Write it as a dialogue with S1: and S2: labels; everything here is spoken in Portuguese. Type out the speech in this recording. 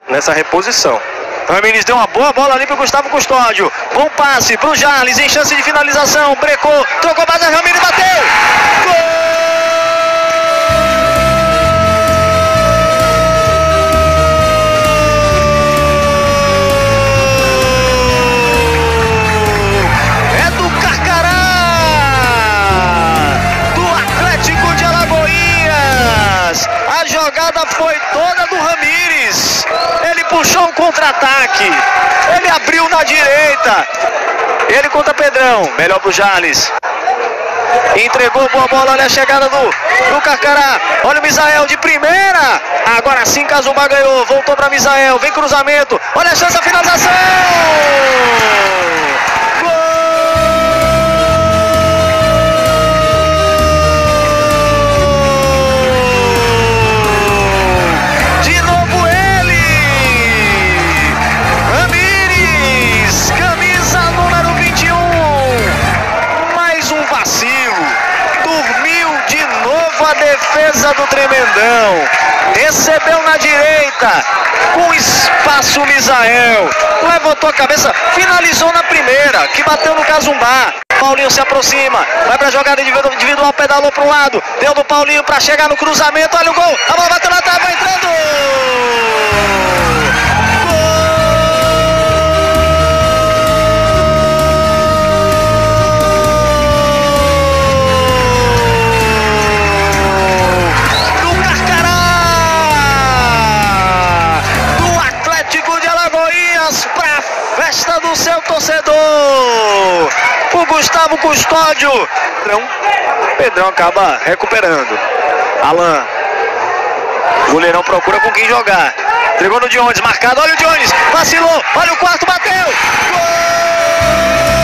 S1: nessa reposição. Ramires deu uma boa bola ali pro Gustavo Custódio. Bom passe pro Jarles, em chance de finalização. Brecou, trocou base, Ramires bateu. Gol! A jogada foi toda do Ramires. Ele puxou um contra-ataque. Ele abriu na direita. Ele contra Pedrão. Melhor pro Jarles. Entregou boa bola. Olha a chegada do Carcará. Olha o Misael de primeira. Agora sim Casumba ganhou. Voltou para Misael. Vem cruzamento. Olha a chance da finalização. A defesa do Tremendão, recebeu na direita, com espaço Misael, levantou a cabeça, finalizou na primeira, que bateu no Casumba. Paulinho se aproxima, vai pra jogada individual, pedalou pro lado, deu do Paulinho pra chegar no cruzamento, olha o gol, a bola bateu na trave, vai entrando! Festa do seu torcedor, o Gustavo Custódio. Pedrão acaba recuperando. Alan, o goleirão procura com quem jogar. Entregou no Jones, marcado, olha o Jones, vacilou, olha o quarto, bateu. Gol!